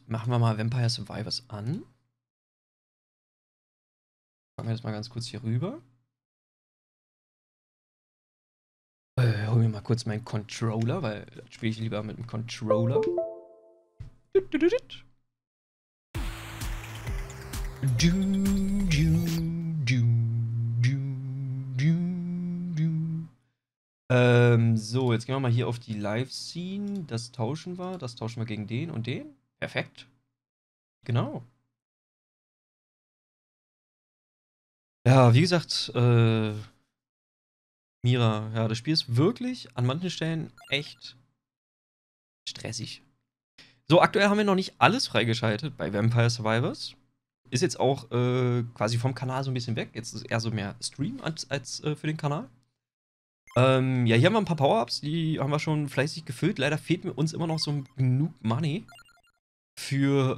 machen wir mal Vampire Survivors an. Fangen wir jetzt mal ganz kurz hier rüber. Hol mir mal kurz meinen Controller, weil das spiele ich lieber mit dem Controller. So, jetzt gehen wir mal hier auf die Live-Scene. Das tauschen wir gegen den und den. Perfekt. Genau. Ja, wie gesagt, Mira, ja, das Spiel ist wirklich an manchen Stellen echt stressig. So, aktuell haben wir noch nicht alles freigeschaltet bei Vampire Survivors. Ist jetzt auch quasi vom Kanal so ein bisschen weg. Jetzt ist es eher so mehr Stream als für den Kanal. Ja, hier haben wir ein paar Power-Ups, die haben wir schon fleißig gefüllt. Leider fehlt mir uns immer noch so genug Money für,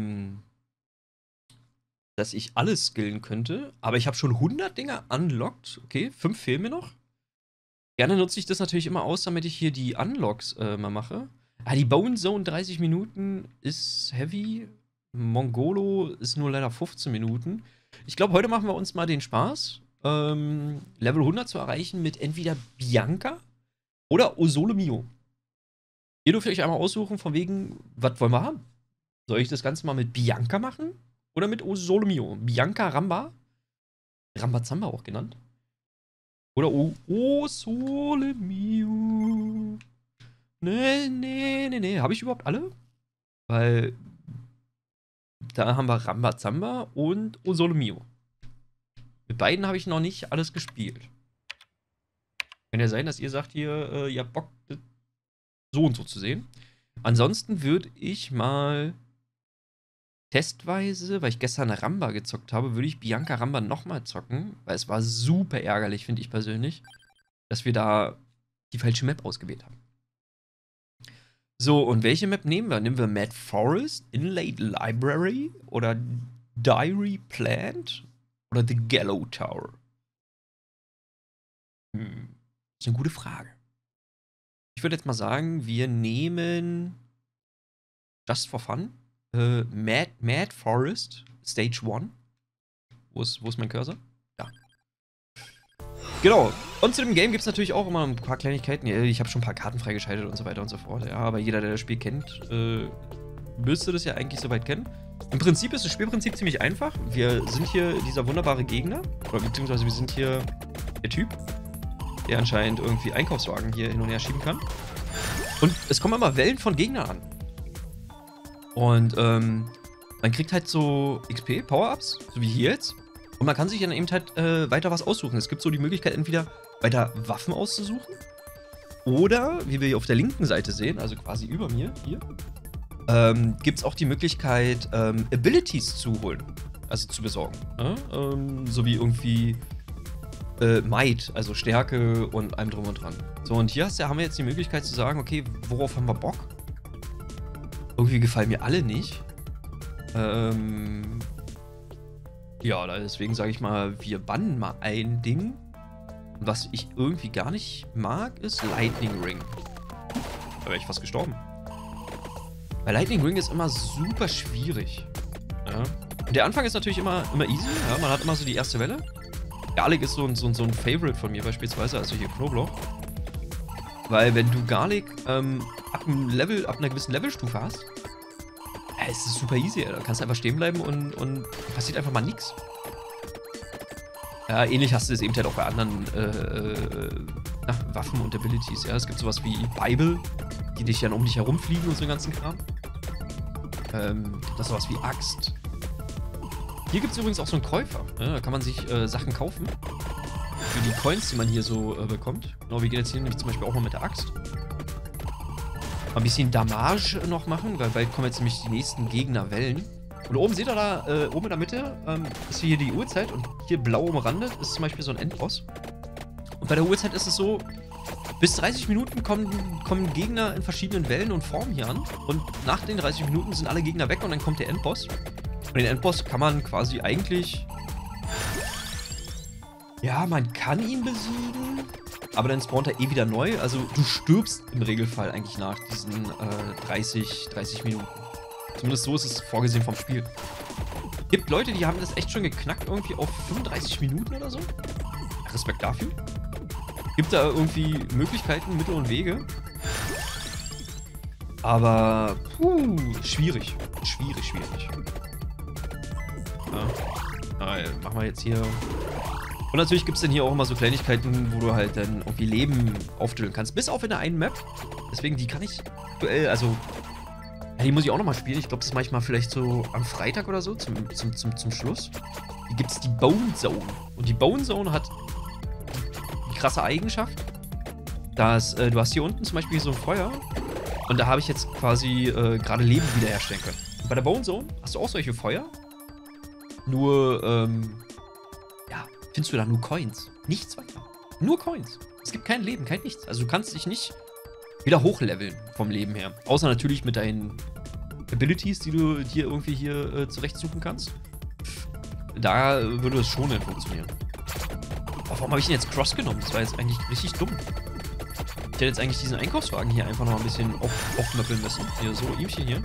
dass ich alles skillen könnte. Aber ich habe schon 100 Dinger unlocked. Okay, 5 fehlen mir noch. Gerne nutze ich das natürlich immer aus, damit ich hier die Unlocks mal mache. Ah, die Bone Zone 30 Minuten ist heavy. Mongolo ist nur leider 15 Minuten. Ich glaube, heute machen wir uns mal den Spaß, Level 100 zu erreichen mit entweder Bianca oder Osole Mio. Ihr dürft euch einmal aussuchen, von wegen, was wollen wir haben? Soll ich das Ganze mal mit Bianca machen oder mit Osole Mio? Bianca Ramba? Rambazamba auch genannt. Oder Osole Mio. Nee. Habe ich überhaupt alle? Weil da haben wir Rambazamba und Osole Mio. Mit beiden habe ich noch nicht alles gespielt. Kann ja sein, dass ihr sagt hier, ihr habt Bock, so und so zu sehen. Ansonsten würde ich mal testweise, weil ich gestern Ramba gezockt habe, würde ich Bianca Ramba nochmal zocken, weil es war super ärgerlich, finde ich persönlich, dass wir da die falsche Map ausgewählt haben. So, und welche Map nehmen wir? Nehmen wir Mad Forest, Inlaid Library oder Diary Plant oder The Gallow Tower? Das ist eine gute Frage. Ich würde jetzt mal sagen, wir nehmen just for fun Mad Forest Stage 1. Wo ist mein Cursor? Da. Genau. Und zu dem Game gibt es natürlich auch immer ein paar Kleinigkeiten. Ich habe schon ein paar Karten freigeschaltet und so weiter und so fort. Ja, aber jeder, der das Spiel kennt, müsste das ja eigentlich soweit kennen. Im Prinzip ist das Spielprinzip ziemlich einfach. Wir sind hier dieser wunderbare Gegner. Oder beziehungsweise wir sind hier der Typ, der anscheinend irgendwie Einkaufswagen hier hin und her schieben kann. Und es kommen immer Wellen von Gegnern an. Und man kriegt halt so XP, Power-Ups, so wie hier jetzt. Und man kann sich dann eben halt weiter was aussuchen. Es gibt so die Möglichkeit, entweder weiter Waffen auszusuchen oder, wie wir hier auf der linken Seite sehen, also quasi über mir, hier, gibt es auch die Möglichkeit, Abilities zu holen, also zu besorgen. Ne? So wie irgendwie Might, also Stärke und allem drum und dran. So, und hier haben wir jetzt die Möglichkeit zu sagen, okay, worauf haben wir Bock? Irgendwie gefallen mir alle nicht. Ja, deswegen sage ich mal, wir bannen mal ein Ding. Was ich irgendwie gar nicht mag, ist Lightning Ring. Da wäre ich fast gestorben. Weil Lightning Ring ist immer super schwierig. Ja. Und der Anfang ist natürlich immer easy. Ja. Man hat immer so die erste Welle. Garlic ist so ein Favorite von mir beispielsweise, also hier Knoblauch. Weil wenn du Garlic ab einer gewissen Levelstufe hast, es ist super easy. Da kannst du einfach stehen bleiben und passiert einfach mal nichts. Ja, ähnlich hast du es eben halt auch bei anderen Waffen und Abilities. Ja, es gibt sowas wie Bible, die dich dann um dich herumfliegen und so den ganzen Kram. Das ist sowas wie Axt. Hier gibt es übrigens auch so einen Käufer. Ja, da kann man sich Sachen kaufen. Für die Coins, die man hier so bekommt. Genau, wir gehen jetzt hier nämlich zum Beispiel auch mal mit der Axt. Mal ein bisschen Damage noch machen, weil bald kommen jetzt nämlich die nächsten Gegnerwellen. Und oben seht ihr da, oben in der Mitte, ist hier die Uhrzeit und hier blau umrandet ist zum Beispiel so ein Endboss. Und bei der Uhrzeit ist es so, bis 30 Minuten kommen Gegner in verschiedenen Wellen und Formen hier an. Und nach den 30 Minuten sind alle Gegner weg und dann kommt der Endboss. Und den Endboss kann man quasi eigentlich... Ja, man kann ihn besiegen, aber dann spawnt er eh wieder neu. Also du stirbst im Regelfall eigentlich nach diesen 30 Minuten. Zumindest so ist es vorgesehen vom Spiel. Gibt Leute, die haben das echt schon geknackt, irgendwie auf 35 Minuten oder so. Respekt dafür. Gibt da irgendwie Möglichkeiten, Mittel und Wege. Aber, schwierig. Schwierig. Ja. Machen wir jetzt hier. Und natürlich gibt es dann hier auch immer so Kleinigkeiten, wo du halt dann irgendwie Leben aufteilen kannst. Bis auf in der einen Map. Deswegen, die kann ich aktuell, also. Ja, die muss ich auch nochmal spielen. Ich glaube, das mache ich mal vielleicht so am Freitag oder so, zum Schluss. Hier gibt es die Bone Zone. Und die Bone Zone hat die krasse Eigenschaft, dass du hast hier unten zum Beispiel so ein Feuer. Und da habe ich jetzt quasi gerade Leben wiederherstellen können. Und bei der Bone Zone hast du auch solche Feuer. Nur, ja, findest du da nur Coins. Nichts weiter. Nur Coins. Es gibt kein Leben, kein Nichts. Also du kannst dich nicht wieder hochleveln vom Leben her. Außer natürlich mit deinen Abilities, die du dir irgendwie hier zurechtsuchen kannst. Da würde es schon nicht funktionieren. Aber warum habe ich denn jetzt Cross genommen? Das war jetzt eigentlich richtig dumm. Ich hätte jetzt eigentlich diesen Einkaufswagen hier einfach noch ein bisschen aufmöppeln müssen. Hier, so, ihmchen hier.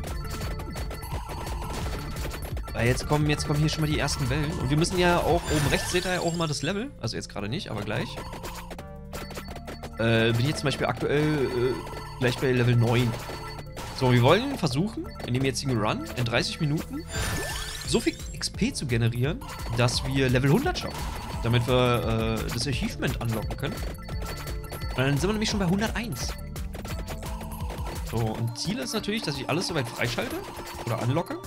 Weil jetzt kommen hier schon mal die ersten Wellen. Und wir müssen ja auch, oben rechts seht ihr ja auch mal das Level. Also jetzt gerade nicht, aber gleich. Bin ich jetzt zum Beispiel aktuell gleich bei Level 9. So, wir wollen versuchen, in dem jetzigen Run, in 30 Minuten, so viel XP zu generieren, dass wir Level 100 schaffen. Damit wir das Achievement unlocken können. Und dann sind wir nämlich schon bei 101. So, und Ziel ist natürlich, dass ich alles soweit freischalte oder unlocke.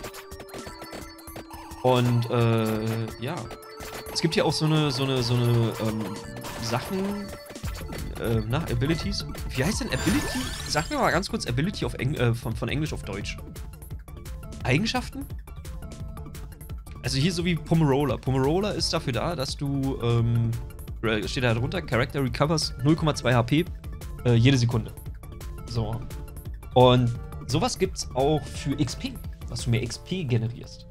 Und, ja. Es gibt hier auch so eine Sachen, Abilities. Wie heißt denn Ability? Sag mir mal ganz kurz Ability auf von Englisch auf Deutsch. Eigenschaften? Also hier so wie Pomerola. Pomerola ist dafür da, dass du, steht da drunter, Character recovers 0,2 HP jede Sekunde. So. Und sowas gibt's auch für XP, dass du mehr XP generierst.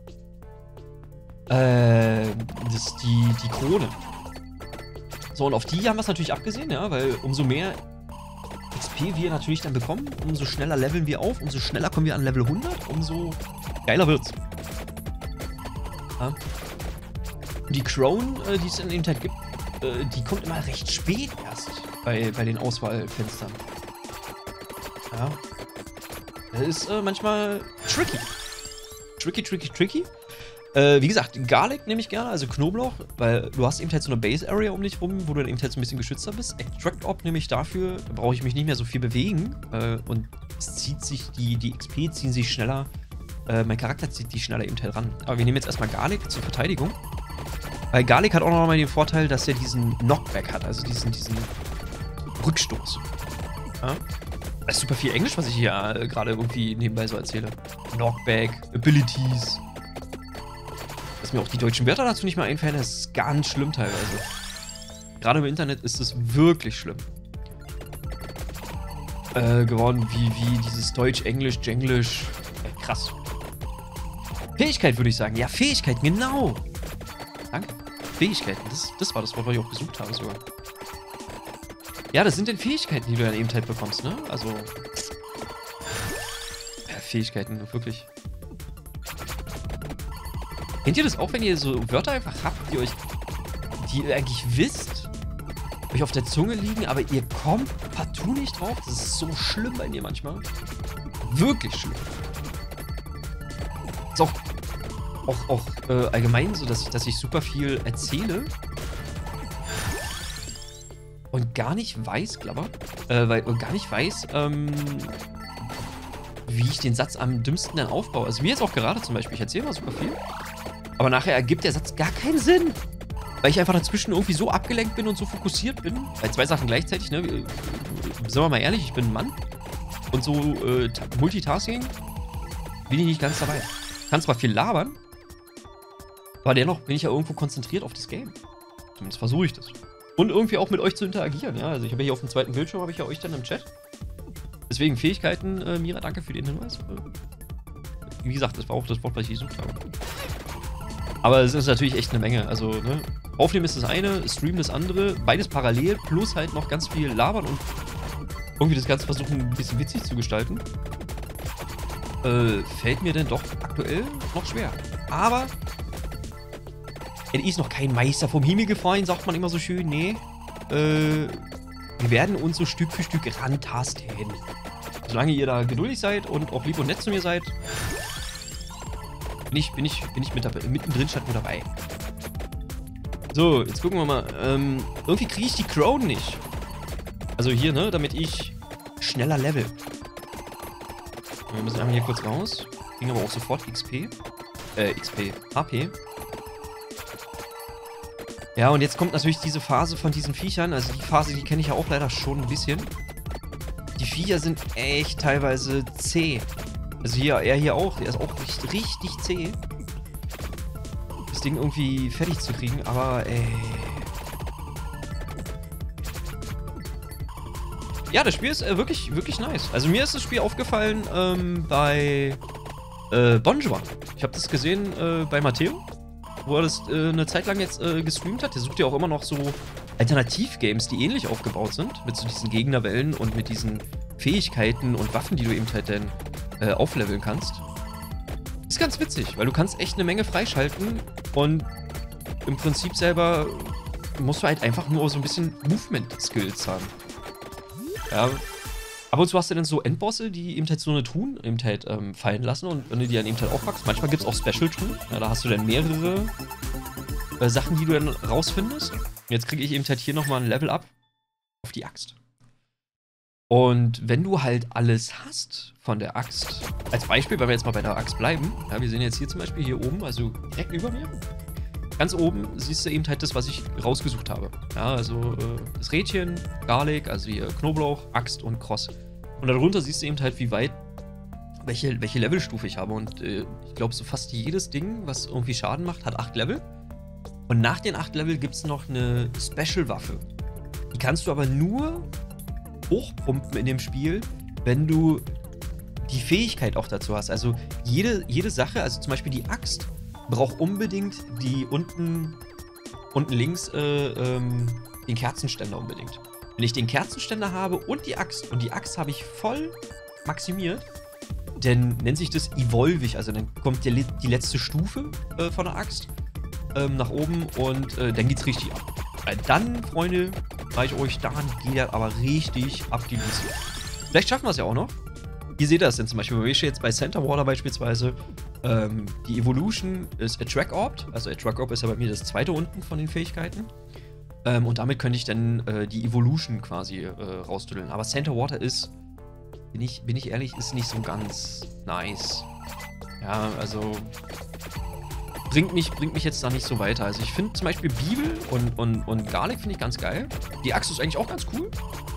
Das ist die Krone. So, und auf die haben wir es natürlich abgesehen, ja, weil umso mehr XP wir natürlich dann bekommen, umso schneller leveln wir auf, umso schneller kommen wir an Level 100, umso geiler wird's. Ja. Die Crown, die es in dem Tag gibt, die kommt immer recht spät erst bei den Auswahlfenstern. Ja. Das ist manchmal tricky. Tricky. Wie gesagt, Garlic nehme ich gerne, also Knoblauch, weil du hast eben halt so eine Base-Area um dich rum, wo du dann eben halt so ein bisschen geschützter bist. Extract-Op nehme ich dafür, da brauche ich mich nicht mehr so viel bewegen und es zieht sich, die XP ziehen sich schneller, mein Charakter zieht die schneller eben halt ran. Aber wir nehmen jetzt erstmal Garlic zur Verteidigung. Weil Garlic hat auch noch mal den Vorteil, dass er diesen Knockback hat, also diesen Rückstoß. Ja? Das ist super viel Englisch, was ich hier gerade irgendwie nebenbei so erzähle. Knockback, Abilities. Dass mir auch die deutschen Wörter dazu nicht mal einfallen, das ist ganz schlimm teilweise. Gerade im Internet ist es wirklich schlimm. Geworden, wie dieses Deutsch, Englisch, Jenglisch. Krass. Fähigkeit würde ich sagen. Ja, Fähigkeiten, genau. Danke. Fähigkeiten, das war das Wort, was ich auch gesucht habe sogar. Ja, das sind denn Fähigkeiten, die du dann eben halt bekommst, ne? Also. Ja, Fähigkeiten, wirklich. Kennt ihr das auch, wenn ihr so Wörter einfach habt, die ihr eigentlich wisst, euch auf der Zunge liegen, aber ihr kommt partout nicht drauf? Das ist so schlimm bei mir manchmal. Wirklich schlimm. Ist auch allgemein so, dass ich super viel erzähle und gar nicht weiß, wie ich den Satz am dümmsten dann aufbaue. Also mir jetzt auch gerade zum Beispiel, ich erzähle mal super viel, aber nachher ergibt der Satz gar keinen Sinn. Weil ich einfach dazwischen irgendwie so abgelenkt bin und so fokussiert bin. Bei zwei Sachen gleichzeitig, ne? Sind wir mal ehrlich, ich bin ein Mann. Und so Multitasking bin ich nicht ganz dabei. Kann zwar viel labern, aber dennoch bin ich ja irgendwo konzentriert auf das Game. Zumindest versuche ich das. Und irgendwie auch mit euch zu interagieren, ja. Also ich habe ja hier auf dem zweiten Bildschirm, habe ich ja euch dann im Chat. Deswegen Fähigkeiten, Mira, danke für den Hinweis. Wie gesagt, das war auch das Wort, was ich gesucht habe. Aber es ist natürlich echt eine Menge. Also, ne? Aufnehmen ist das eine, streamen das andere, beides parallel, plus halt noch ganz viel labern und irgendwie das Ganze versuchen, ein bisschen witzig zu gestalten. fällt mir denn doch aktuell noch schwer. Aber er ist noch kein Meister vom Himmel gefallen, sagt man immer so schön. Nee, wir werden uns so Stück für Stück rantasten. Solange ihr da geduldig seid und auch lieb und nett zu mir seid, bin ich mittendrin statt nur dabei. So, jetzt gucken wir mal. Irgendwie kriege ich die Crown nicht. Also hier, ne, damit ich schneller level. Wir müssen einmal hier kurz raus. Kriegen aber auch sofort XP. HP. Ja, und jetzt kommt natürlich diese Phase von diesen Viechern. Also die Phase, die kenne ich ja auch leider schon ein bisschen. Die Viecher sind echt teilweise zäh. Also er hier auch. Der ist auch richtig zäh. Das Ding irgendwie fertig zu kriegen, aber ja, das Spiel ist wirklich, wirklich nice. Also mir ist das Spiel aufgefallen bei Bonjour. Ich habe das gesehen bei Matteo, wo er das eine Zeit lang jetzt gestreamt hat. Der sucht ja auch immer noch so Alternativ-Games, die ähnlich aufgebaut sind. Mit so diesen Gegnerwellen und mit diesen Fähigkeiten und Waffen, die du eben halt dann aufleveln kannst. Ist ganz witzig, weil du kannst echt eine Menge freischalten und im Prinzip selber musst du halt einfach nur so ein bisschen Movement-Skills haben. Ja, ab und zu hast du dann so Endbosse, die eben halt so eine Truhen eben halt fallen lassen und wenn du die dann eben halt aufpackst, manchmal gibt es auch Special-Truhen. Ja, da hast du dann mehrere Sachen, die du dann rausfindest. Jetzt kriege ich eben halt hier nochmal ein Level-Up auf die Axt. Und wenn du halt alles hast von der Axt, als Beispiel, wenn wir jetzt mal bei der Axt bleiben, ja, wir sehen jetzt hier zum Beispiel hier oben, also direkt über mir, ganz oben siehst du eben halt das, was ich rausgesucht habe. Ja, also das Rädchen, Garlic, also hier Knoblauch, Axt und Cross. Und darunter siehst du eben halt, wie weit, welche Levelstufe ich habe. Und ich glaube, so fast jedes Ding, was irgendwie Schaden macht, hat 8 Level. Und nach den 8 Level gibt es noch eine Special-Waffe. Die kannst du aber nur hochpumpen in dem Spiel, wenn du die Fähigkeit auch dazu hast. Also jede Sache, also zum Beispiel die Axt, braucht unbedingt die unten links den Kerzenständer unbedingt. Wenn ich den Kerzenständer habe und die Axt habe ich voll maximiert, dann nennt sich das Evolvig, also dann kommt die letzte Stufe von der Axt nach oben und dann geht's richtig ab. Weil dann, Freunde, sage ich euch, dann geht das aber richtig ab die Wiese. Vielleicht schaffen wir es ja auch noch. Hier seht ihr das denn zum Beispiel, wir stehen jetzt bei Center Water beispielsweise. Die Evolution ist Attract Orb. Also Attract Orb ist ja bei mir das zweite unten von den Fähigkeiten. Und damit könnte ich dann die Evolution quasi rausdüdeln. Aber Center Water ist, bin ich ehrlich, ist nicht so ganz nice. Ja, also bringt mich jetzt da nicht so weiter. Also ich finde zum Beispiel Bibel und Garlic finde ich ganz geil. Die Axt ist eigentlich auch ganz cool.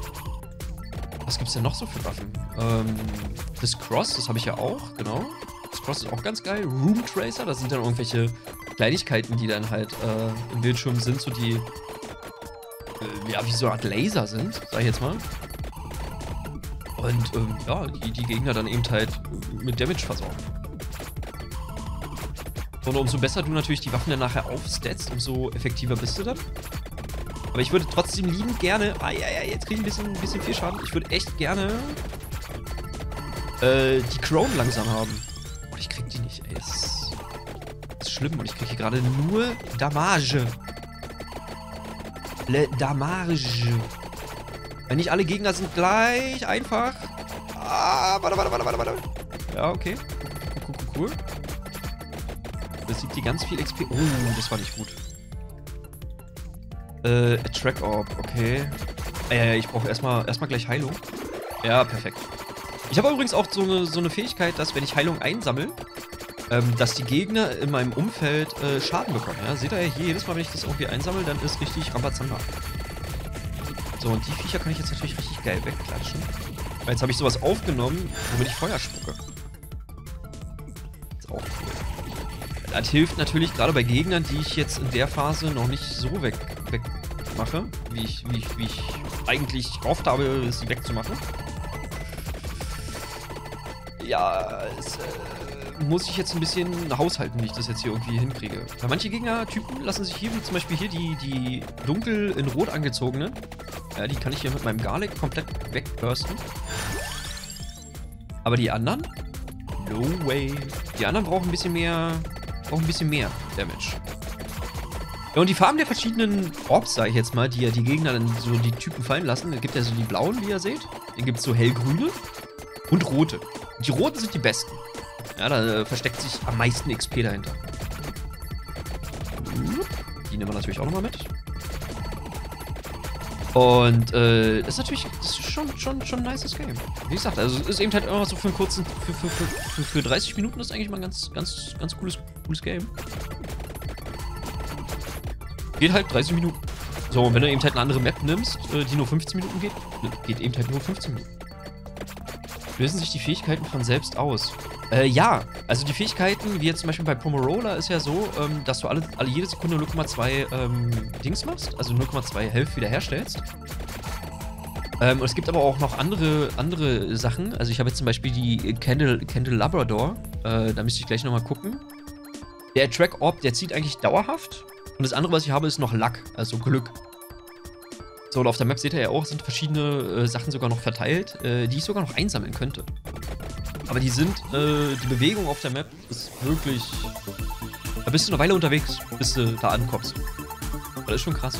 Was gibt's denn noch so für Waffen? Das Cross, das habe ich ja auch, genau. Das Cross ist auch ganz geil. Room Tracer, das sind dann irgendwelche Kleinigkeiten, die dann halt im Bildschirm sind, so die ja, wie so eine Art Laser sind, sag ich jetzt mal. Und ja, die Gegner dann eben halt mit Damage versorgen. Und umso besser du natürlich die Waffen dann nachher aufstatst, umso effektiver bist du dann. Aber ich würde trotzdem liebend gerne... jetzt kriege ich ein bisschen viel Schaden. Ich würde echt gerne die Crown langsam haben. Und ich krieg die nicht, ey. Das ist schlimm. Und ich kriege hier gerade nur Damage. Le Damage. Weil nicht alle Gegner sind gleich einfach. Ah, warte. Ja, okay. Cool. Das gibt die ganz viel XP. Oh, das war nicht gut. Attract Orb, okay. Ich brauche erstmal gleich Heilung. Ja, perfekt. Ich habe übrigens auch so eine Fähigkeit, dass wenn ich Heilung einsammle, dass die Gegner in meinem Umfeld Schaden bekommen. Ja? Seht ihr ja hier, jedes Mal, wenn ich das irgendwie einsammle, dann ist richtig Rambazamba. So, und die Viecher kann ich jetzt natürlich richtig geil wegklatschen. Weil jetzt habe ich sowas aufgenommen, womit ich Feuer spucke. Ist auch cool. Das hilft natürlich gerade bei Gegnern, die ich jetzt in der Phase noch nicht so wegmache, wie ich eigentlich gehofft habe, sie wegzumachen. Ja, es muss ich jetzt ein bisschen haushalten, wie ich das jetzt hier irgendwie hinkriege. Weil manche Gegnertypen lassen sich hier, wie zum Beispiel hier die dunkel in Rot angezogenen, ja, die kann ich hier mit meinem Garlic komplett wegbursten. Aber die anderen, No way. Die anderen brauchen ein bisschen mehr. Damage. Ja, und die Farben der verschiedenen Orbs, sage ich jetzt mal, die ja die Gegner dann so die Typen fallen lassen. Es gibt ja so die blauen, wie ihr seht. Dann gibt es so hellgrüne und rote. Die roten sind die besten. Ja, da versteckt sich am meisten XP dahinter. Die nehmen wir natürlich auch nochmal mit. Und das ist natürlich schon ein nices Game. Wie gesagt, also es ist eben halt immer so für einen kurzen, für 30 Minuten ist eigentlich mal ein ganz cooles Game. Geht halt 30 Minuten. So, und wenn du eben halt eine andere Map nimmst, die nur 15 Minuten geht eben halt nur 15 Minuten. Lösen sich die Fähigkeiten von selbst aus? Ja, also die Fähigkeiten, wie jetzt zum Beispiel bei Pomorola, ist ja so, dass du jede Sekunde 0,2 Dings machst, also 0,2 Health wiederherstellst. Und es gibt aber auch noch andere Sachen. Also ich habe jetzt zum Beispiel die Candle Labrador. Da müsste ich gleich nochmal gucken. Der Track Orb, der zieht eigentlich dauerhaft. Und das andere, was ich habe, ist noch Luck, also Glück. So, und auf der Map seht ihr ja auch, sind verschiedene Sachen sogar noch verteilt, die ich sogar noch einsammeln könnte. Aber die Bewegung auf der Map ist wirklich... Da bist du eine Weile unterwegs, bis du da ankommst. Das ist schon krass.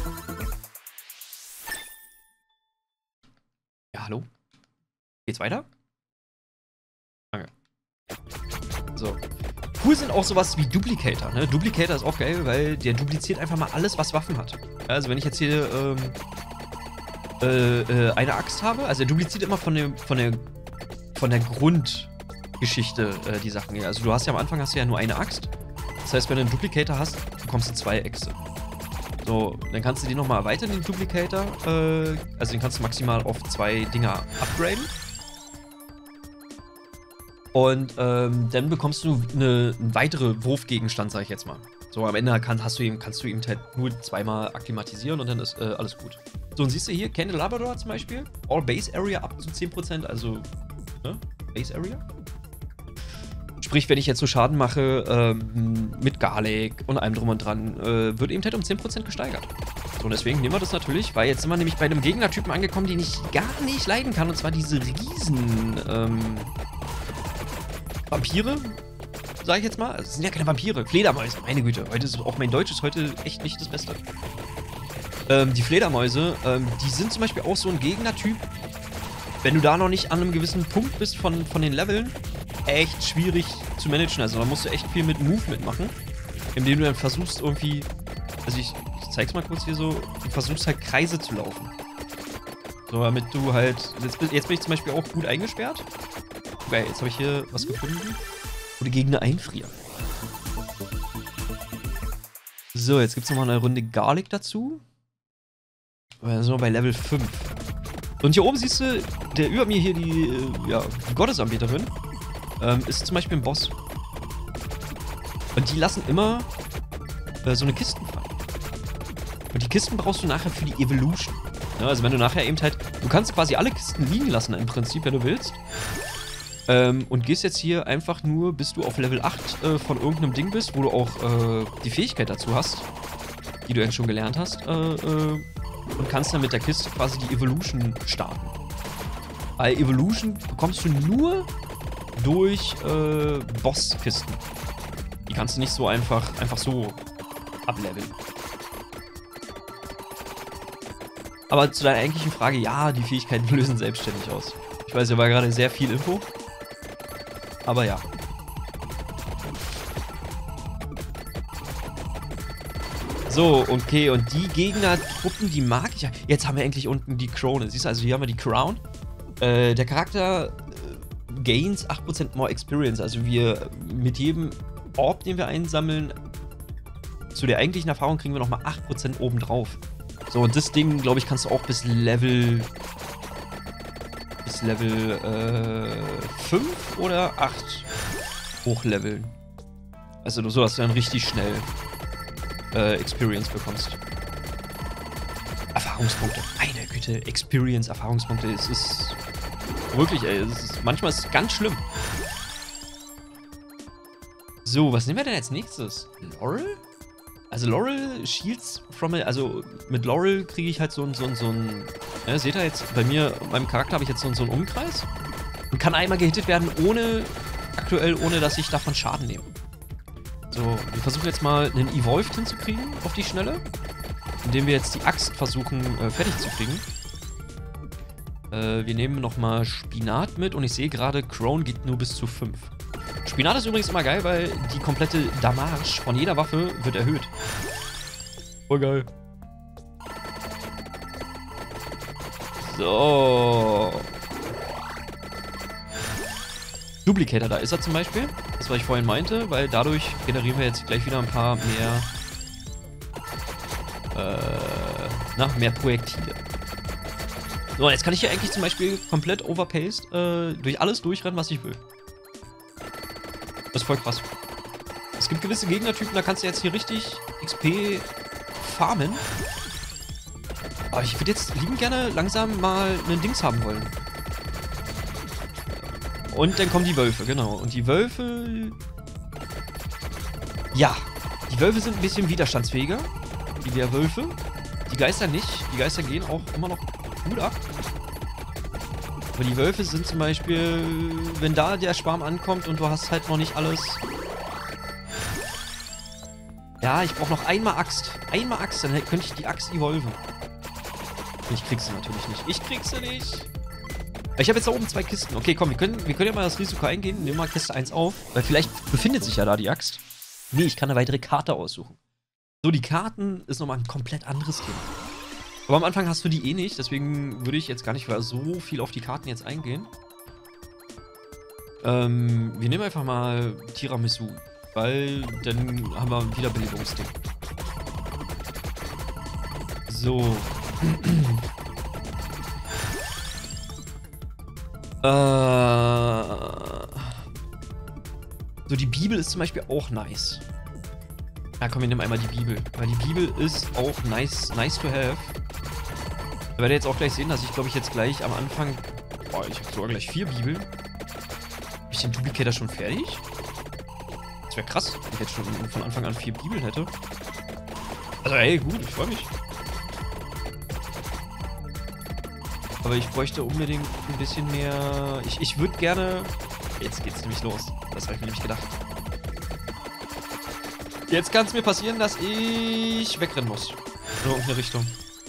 Ja, hallo? Geht's weiter? Danke. So. Cool sind auch sowas wie Duplicator, ne? Duplicator ist auch geil, weil der dupliziert einfach mal alles, was Waffen hat. Also wenn ich jetzt hier eine Axt habe, also er dupliziert immer von der Grundgeschichte die Sachen hier. Also du hast ja am Anfang ja nur eine Axt. Das heißt, wenn du einen Duplicator hast, bekommst du 2 Äxte. So, dann kannst du die nochmal erweitern, den Duplicator. Also den kannst du maximal auf 2 Dinger upgraden. Und dann bekommst du einen weiteren Wurfgegenstand, sag ich jetzt mal. So, am Ende kannst du ihn halt nur 2-mal akklimatisieren und dann ist alles gut. So, und siehst du hier, Candle Labrador zum Beispiel, All Base Area up zu 10%, also, ne, Base Area. Sprich, wenn ich jetzt so Schaden mache, mit Garlic und allem drum und dran, wird eben halt um 10% gesteigert. So, und deswegen nehmen wir das natürlich, weil jetzt sind wir nämlich bei einem Gegnertypen angekommen, den ich gar nicht leiden kann, und zwar diese riesen, Vampire, sag ich jetzt mal. Es sind ja keine Vampire, Fledermäuse, meine Güte. Auch mein Deutsch ist heute echt nicht das Beste. Die Fledermäuse, die sind zum Beispiel auch so ein Gegnertyp. Wenn du da noch nicht an einem gewissen Punkt bist von den Leveln, echt schwierig zu managen. Also da musst du echt viel mit Movement machen, indem du dann versuchst irgendwie, also ich zeig's mal kurz hier so, du versuchst halt Kreise zu laufen. So, damit du halt, jetzt bin ich zum Beispiel auch gut eingesperrt. Okay, jetzt habe ich hier was gefunden, wo die Gegner einfrieren. So, jetzt gibt es nochmal eine Runde Garlic dazu. Wir sind noch bei Level 5. Und hier oben siehst du, der über mir hier die Gottesanbeterin, ist zum Beispiel ein Boss. Und die lassen immer so eine Kisten fallen. Und die Kisten brauchst du nachher für die Evolution. Ja, also wenn du nachher eben halt, du kannst quasi alle Kisten liegen lassen im Prinzip, wenn du willst. Und gehst jetzt hier einfach nur, bis du auf Level 8 von irgendeinem Ding bist, wo du auch die Fähigkeit dazu hast, die du jetzt schon gelernt hast, und kannst dann mit der Kiste quasi die Evolution starten. Weil Evolution bekommst du nur durch Bosskisten. Die kannst du nicht so einfach so ableveln. Aber zu deiner eigentlichen Frage, ja, die Fähigkeiten lösen selbstständig aus. Ich weiß, hier war gerade sehr viel Info. Aber ja. So, okay, und die Gegnertruppen, die mag ich ja. Jetzt haben wir endlich unten die Krone. Siehst du, also hier haben wir die Crown. Der Charakter gains 8% more Experience. Also wir mit jedem Orb, den wir einsammeln, zu der eigentlichen Erfahrung kriegen wir nochmal 8% obendrauf. So, und das Ding, glaube ich, kannst du auch bis Level 5 oder 8 hochleveln. Also so, dass du dann richtig schnell Experience bekommst. Erfahrungspunkte. Meine Güte, Experience, Erfahrungspunkte. Es ist wirklich, ey, manchmal ist es ganz schlimm. So, was nehmen wir denn als nächstes? Laurel? Also Laurel shields from it, also mit Laurel kriege ich halt so ein ja, seht ihr jetzt, bei meinem Charakter habe ich jetzt so einen Umkreis und kann einmal gehittet werden, ohne aktuell, ohne dass ich davon Schaden nehme. So, wir versuchen jetzt mal einen Evolved hinzukriegen auf die Schnelle. Indem wir jetzt die Axt versuchen fertig zu kriegen. Wir nehmen nochmal Spinat mit und ich sehe gerade, Crone geht nur bis zu 5. Spinat ist übrigens immer geil, weil die komplette Damage von jeder Waffe wird erhöht. Voll geil. So. Duplicator, da ist er zum Beispiel. Das, was ich vorhin meinte, weil dadurch generieren wir jetzt gleich wieder ein paar mehr mehr Projektile. So, jetzt kann ich hier eigentlich zum Beispiel komplett overpaced durch alles durchrennen, was ich will. Das ist voll krass. Es gibt gewisse Gegnertypen, da kannst du jetzt hier richtig XP farmen. Aber ich würde jetzt liebend gerne langsam mal einen Dings haben wollen. Und dann kommen die Wölfe, genau. Und die Wölfe... Ja, die Wölfe sind ein bisschen widerstandsfähiger. Die Werwölfe. Die Geister nicht. Die Geister gehen auch immer noch gut ab. Aber die Wölfe sind zum Beispiel, wenn da der Schwarm ankommt und du hast halt noch nicht alles. Ja, ich brauche noch einmal Axt. Einmal Axt, dann könnte ich die Axt evolven. Ich krieg sie natürlich nicht. Ich krieg sie nicht. Ich habe jetzt da oben 2 Kisten. Okay, komm, wir können ja mal das Risiko eingehen. Nehmen mal Kiste 1 auf. Weil vielleicht befindet sich ja da die Axt. Nee, ich kann eine weitere Karte aussuchen. So, die Karten ist nochmal ein komplett anderes Thema. Aber am Anfang hast du die eh nicht, deswegen würde ich jetzt gar nicht so viel auf die Karten jetzt eingehen. Wir nehmen einfach mal Tiramisu, weil dann haben wir ein Wiederbelebungsding. So. So, die Bibel ist zum Beispiel auch nice. Ja, komm, wir nehmen einmal die Bibel. Weil die Bibel ist auch nice to have. Ihr werdet jetzt auch gleich sehen, dass ich, glaube ich, jetzt gleich am Anfang... Boah, ich habe sogar gleich 4 Bibeln. Habe ich den Duplicator schon fertig? Das wäre krass, wenn ich jetzt schon von Anfang an 4 Bibeln hätte. Also, ey, gut, ich freue mich. Aber ich bräuchte unbedingt ein bisschen mehr... Ich würde gerne... Jetzt geht's nämlich los. Das habe ich mir nämlich gedacht. Jetzt kann es mir passieren, dass ich wegrennen muss. In irgendeine Richtung.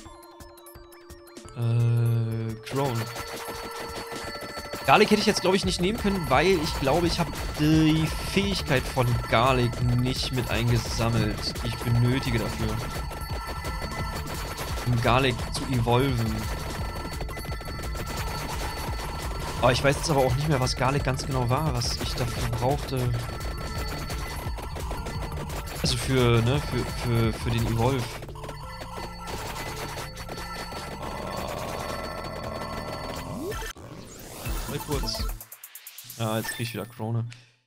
Crone. Garlic hätte ich jetzt, glaube ich, nicht nehmen können, weil ich glaube, ich habe die Fähigkeit von Garlic nicht mit eingesammelt, die ich benötige dafür. Um Garlic zu evolven. Aber ich weiß jetzt aber auch nicht mehr, was Garlic ganz genau war, was ich dafür brauchte. Also für den Evolve. Mal kurz. Ja, jetzt krieg ich wieder Krone.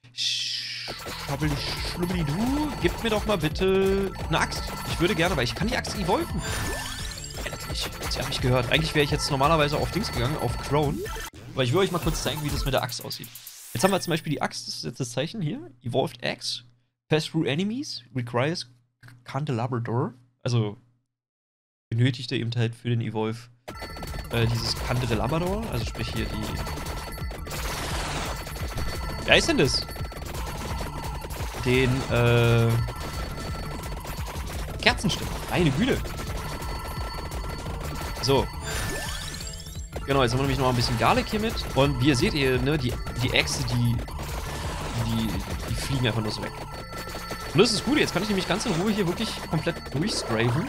Schlubbeli-du, gib mir doch mal bitte eine Axt. Ich würde gerne, weil ich kann die Axt evolven. Endlich. Sie hat mich gehört. Eigentlich wäre ich jetzt normalerweise auf Dings gegangen, auf Crone. Aber ich will euch mal kurz zeigen, wie das mit der Axt aussieht. Jetzt haben wir zum Beispiel die Axt, das ist jetzt das Zeichen hier. Evolved Axe. Pass through enemies. Requires Candelabrador. Also benötigte eben halt für den Evolve dieses Candelabrador. Also sprich hier die... Wie heißt denn das? Den, Kerzenstift. Meine Güte. So. Genau, jetzt haben wir nämlich noch ein bisschen Garlic hier mit. Und wie ihr seht, ne, die Äxte, die fliegen einfach nur so weg. Und das ist gut, jetzt kann ich nämlich ganz in Ruhe hier wirklich komplett durchstraven.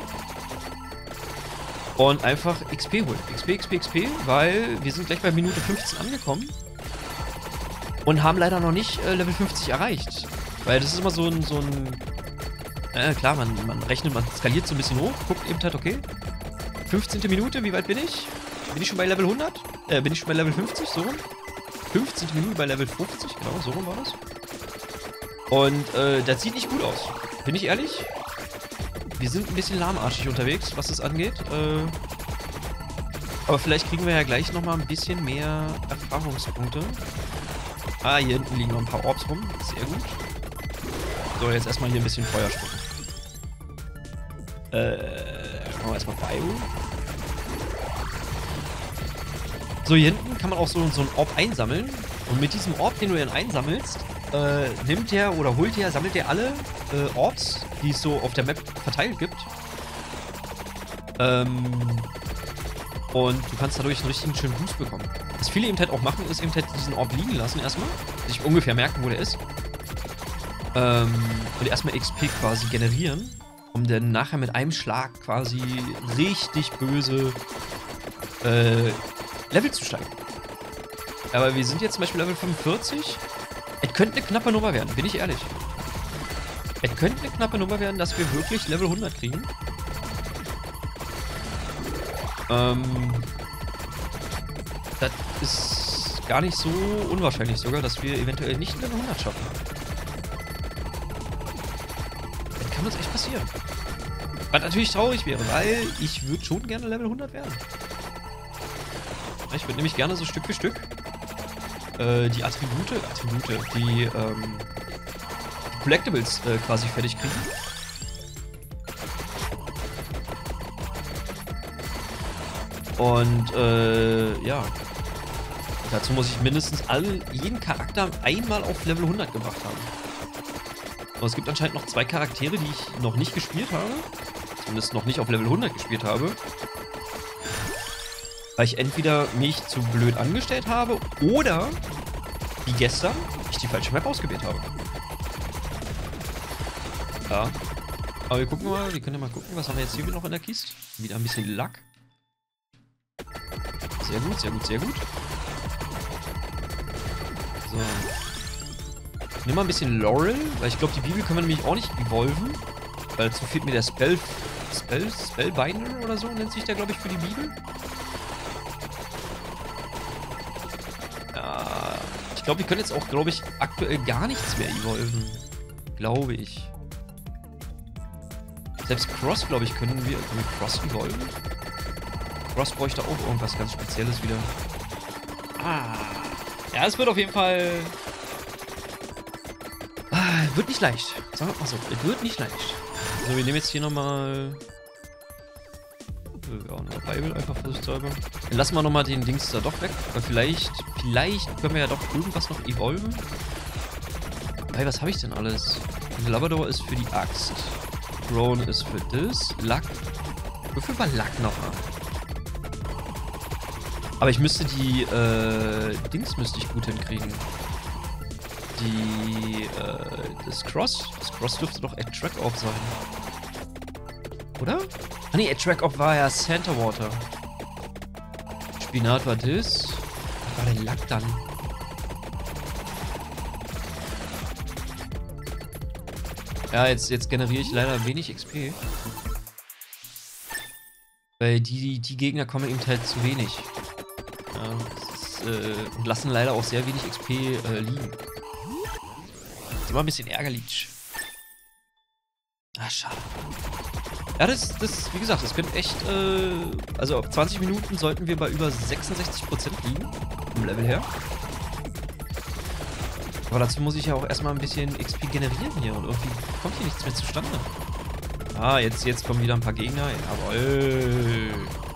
Und einfach XP holen. XP, weil wir sind gleich bei Minute 15 angekommen. Und haben leider noch nicht Level 50 erreicht. Weil das ist immer so ein klar, man rechnet, man skaliert so ein bisschen hoch, guckt eben halt, okay. 15. Minute, wie weit bin ich? Bin ich schon bei Level 100? Bin ich schon bei Level 50? So rum? 15. Minute bei Level 50, genau, so rum war das. Und das sieht nicht gut aus. Bin ich ehrlich? Wir sind ein bisschen lahmarschig unterwegs, was das angeht. Aber vielleicht kriegen wir ja gleich nochmal ein bisschen mehr Erfahrungspunkte. Ah, hier hinten liegen noch ein paar Orbs rum. Sehr gut. So, jetzt erstmal hier ein bisschen Feuer spucken. Machen wir erstmal Bio. So, hier hinten kann man auch so ein Orb einsammeln. Und mit diesem Orb, den du dann einsammelst, sammelt der alle Orbs, die es so auf der Map verteilt gibt. Und du kannst dadurch einen richtigen schönen Boost bekommen. Was viele eben halt auch machen, ist eben halt diesen Orb liegen lassen erstmal. Sich ungefähr merken, wo der ist. Und erstmal XP quasi generieren, um dann nachher mit einem Schlag quasi richtig böse Level zu steigen. Aber wir sind jetzt zum Beispiel Level 45. Es könnte eine knappe Nummer werden, bin ich ehrlich. Es könnte eine knappe Nummer werden, dass wir wirklich Level 100 kriegen. Das ist gar nicht so unwahrscheinlich sogar, dass wir eventuell nicht Level 100 schaffen. Das kann uns echt passieren. Was natürlich traurig wäre, weil ich würde schon gerne Level 100 werden. Ich würde nämlich gerne so Stück für Stück die die Collectibles quasi fertig kriegen. Und ja, dazu muss ich mindestens jeden Charakter einmal auf Level 100 gebracht haben. Und es gibt anscheinend noch 2 Charaktere, die ich noch nicht gespielt habe. Zumindest noch nicht auf Level 100 gespielt habe. Weil ich entweder mich zu blöd angestellt habe oder, wie gestern, ich die falsche Map ausgewählt habe. Ja. Aber wir gucken mal, wir können ja mal gucken, was haben wir jetzt hier noch in der Kiste. Wieder ein bisschen Lack. Sehr gut, sehr gut, sehr gut. So. Nimm mal ein bisschen Laurel, weil ich glaube, die Bibel können wir nämlich auch nicht evolven. Weil dazu fehlt mir der Spellbinder oder so, nennt sich der, glaube ich, für die Bibel. Ja, ich glaube, wir können jetzt auch, glaube ich, aktuell gar nichts mehr evolven. Glaube ich. Selbst Cross, glaube ich, können wir Cross evolven. Cross bräuchte auch irgendwas ganz Spezielles wieder. Ah. Ja, es wird auf jeden Fall... wird nicht leicht. Sagen wir mal so, es wird nicht leicht. So, wir nehmen jetzt hier nochmal... Ja, eine Bible einfach vorsichtshalber. Dann lassen wir nochmal den Dings da doch weg. Weil vielleicht können wir ja doch irgendwas noch evolven. Hey, was habe ich denn alles? Der Labrador ist für die Axt. Drone ist für das. Lack. Wofür war Lack nochmal? Aber ich müsste die Dings müsste ich gut hinkriegen. Das Cross dürfte doch Attract-Off sein. Oder? Ah ne, Attract-Off war ja Santa Water. Spinat war das. Was war der Lack dann? Ja, jetzt generiere ich leider wenig XP. Weil die Gegner kommen eben halt zu wenig. Ja, und lassen leider auch sehr wenig XP liegen. Ist immer ein bisschen ärgerlich. Ah, schade. Ja, das, wie gesagt, das könnte echt, also auf 20 Minuten sollten wir bei über 66% liegen, vom Level her. Aber dazu muss ich ja auch erstmal ein bisschen XP generieren hier und irgendwie kommt hier nichts mehr zustande. Ah, jetzt kommen wieder ein paar Gegner, jawohl.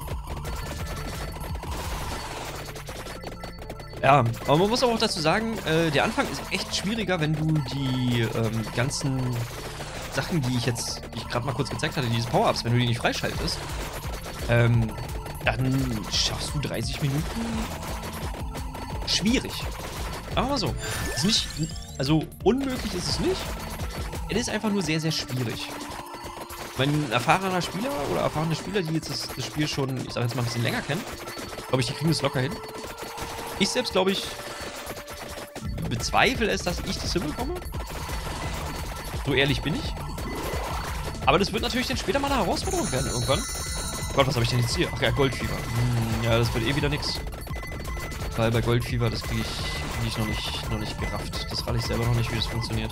Ja, aber man muss aber auch dazu sagen, der Anfang ist echt schwieriger, wenn du die ganzen Sachen, die ich gerade mal kurz gezeigt hatte, diese Power-Ups, wenn du die nicht freischaltest, dann schaffst du 30 Minuten schwierig. Aber mal so. Ist nicht, also unmöglich ist es nicht. Es ist einfach nur sehr, sehr schwierig. Mein erfahrener Spieler oder erfahrene Spieler, die jetzt das Spiel schon, ich sag jetzt mal ein bisschen länger kennen, glaube ich, die kriegen das locker hin. Ich selbst, glaube ich, bezweifle es, dass ich das hinbekomme. So ehrlich bin ich. Aber das wird natürlich dann später mal eine Herausforderung werden irgendwann. Gott, was habe ich denn jetzt hier? Ach ja, Goldfieber. Ja, das wird eh wieder nix. Weil bei Goldfieber, das kriege ich noch nicht gerafft. Das rate ich selber noch nicht, wie das funktioniert.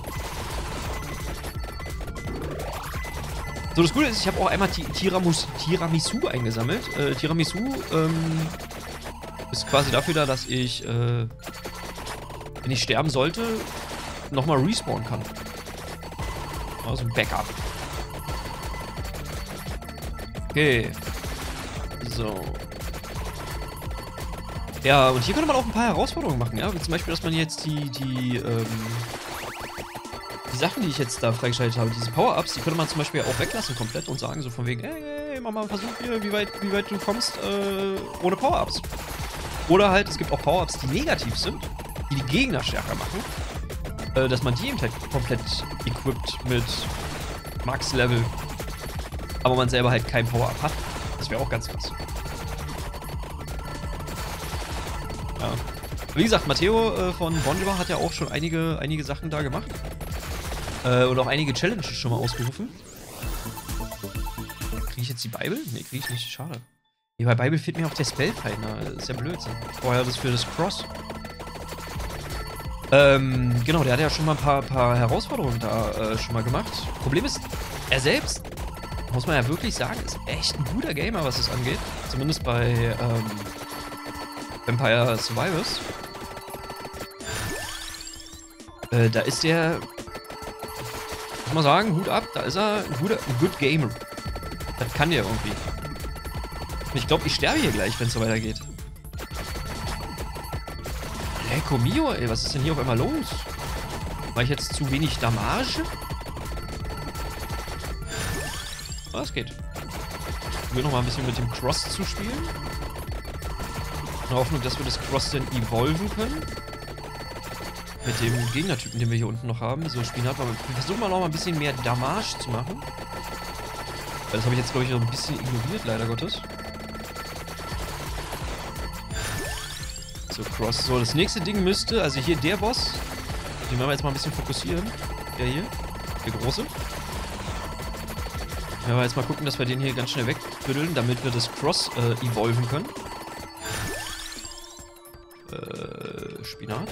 So, das Gute ist, ich habe auch einmal Tiramisu eingesammelt. Tiramisu ist quasi dafür da, dass ich, wenn ich sterben sollte, nochmal respawnen kann. Also ein Backup. Okay. So. Ja, und hier könnte man auch ein paar Herausforderungen machen, ja. Wie zum Beispiel, dass man jetzt die Sachen, die ich jetzt da freigeschaltet habe, diese Power-Ups, die könnte man zum Beispiel auch weglassen komplett und sagen so von wegen, hey, mach mal einen Versuch hier, wie weit du kommst ohne Power-Ups. Oder halt, es gibt auch Power-Ups, die negativ sind, die die Gegner stärker machen, dass man die eben halt komplett equipped mit Max-Level, aber man selber halt kein Power-Up hat. Das wäre auch ganz krass. Ja. Wie gesagt, Matteo von Bonjour hat ja auch schon einige Sachen da gemacht. Und auch einige Challenges schon mal ausgerufen. Kriege ich jetzt die Bible? Ne, kriege ich nicht. Schade. Nee, bei Bible fehlt mir auch der Spellfinder. Das ist ja Blödsinn. Vorher das für das Cross. Genau, der hat ja schon mal ein paar Herausforderungen da schon mal gemacht. Problem ist, er selbst, muss man ja wirklich sagen, ist echt ein guter Gamer, was das angeht. Zumindest bei Vampire Survivors. Da ist der, muss man sagen, Hut ab, da ist er ein good Gamer. Das kann der irgendwie. Ich glaube, ich sterbe hier gleich, wenn es so weitergeht. Lecco mio, ey, was ist denn hier auf einmal los? War ich jetzt zu wenig Damage? Was geht? Ich will noch mal ein bisschen mit dem Cross zu spielen. In der Hoffnung, dass wir das Cross dann evolven können. Mit dem Gegnertypen, den wir hier unten noch haben. So spielen wir versuchen mal noch mal ein bisschen mehr Damage zu machen. Weil das habe ich jetzt, glaube ich, so ein bisschen ignoriert, leider Gottes. So, Cross. So, das nächste Ding müsste, also hier der Boss, den werden wir jetzt mal ein bisschen fokussieren. Der hier, der große. Werden wir jetzt mal gucken, dass wir den hier ganz schnell wegbütteln, damit wir das Cross evolven können. Spinat.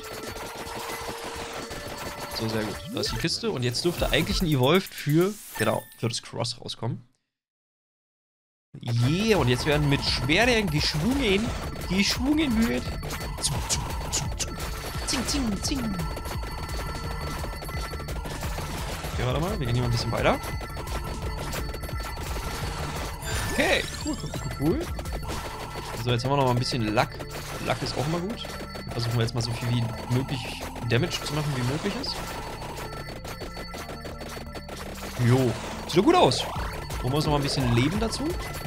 So, sehr gut. Da ist die Kiste und jetzt dürfte eigentlich ein Evolved für das Cross rauskommen. Yeah, und jetzt werden mit Schwertern geschwungen wird. Zing, zing, zing. Okay, warte mal, wir gehen hier mal ein bisschen weiter. Okay, cool. So, jetzt haben wir noch mal ein bisschen Lack. Lack ist auch immer gut. Versuchen wir jetzt mal so viel wie möglich Damage zu machen, wie möglich ist. Jo, sieht doch gut aus. Holen wir uns noch mal ein bisschen Leben dazu.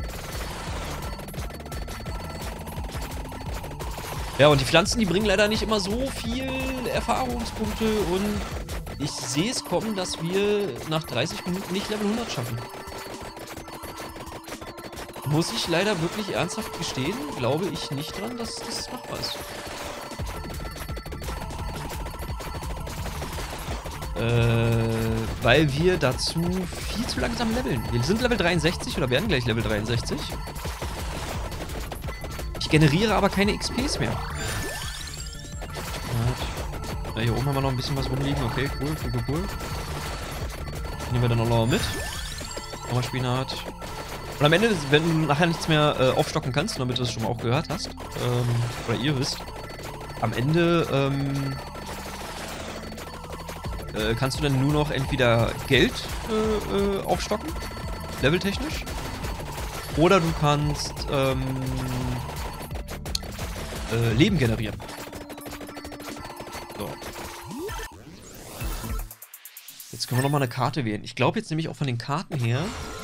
Ja, und die Pflanzen, die bringen leider nicht immer so viel Erfahrungspunkte und ich sehe es kommen, dass wir nach 30 Minuten nicht Level 100 schaffen. Muss ich leider wirklich ernsthaft gestehen, glaube ich nicht dran, dass das machbar ist. Weil wir dazu viel zu langsam leveln. Wir sind Level 63 oder werden gleich Level 63. Ich generiere aber keine XPs mehr. Ja, hier oben haben wir noch ein bisschen was rumliegen. Okay, cool. Nehmen wir dann auch noch mit. Nochmal Spinat. Und am Ende, wenn du nachher nichts mehr aufstocken kannst, damit du es schon mal auch gehört hast, oder ihr wisst, am Ende kannst du dann nur noch entweder Geld aufstocken, leveltechnisch, oder du kannst Leben generieren. So. Jetzt können wir nochmal eine Karte wählen. Ich glaube jetzt nämlich auch von den Karten her,